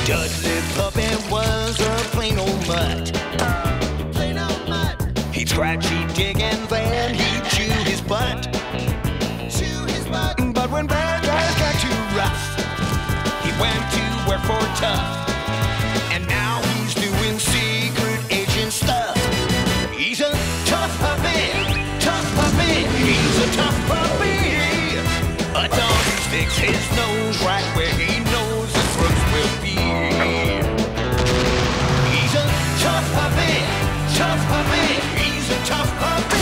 Dudley Puppy was a plain old mutt. Plain old mutt. He'd scratch, he'd dig, and then he'd chew his butt. Chew his butt. But when bad guys got too rough, he went to work for Tough. And now he's doing secret agent stuff. He's a tough puppy, tough puppy. He's a tough puppy. A dog who sticks his nose right where he knows the throats will be. He's a tough puppy, tough puppy. He's a tough puppy.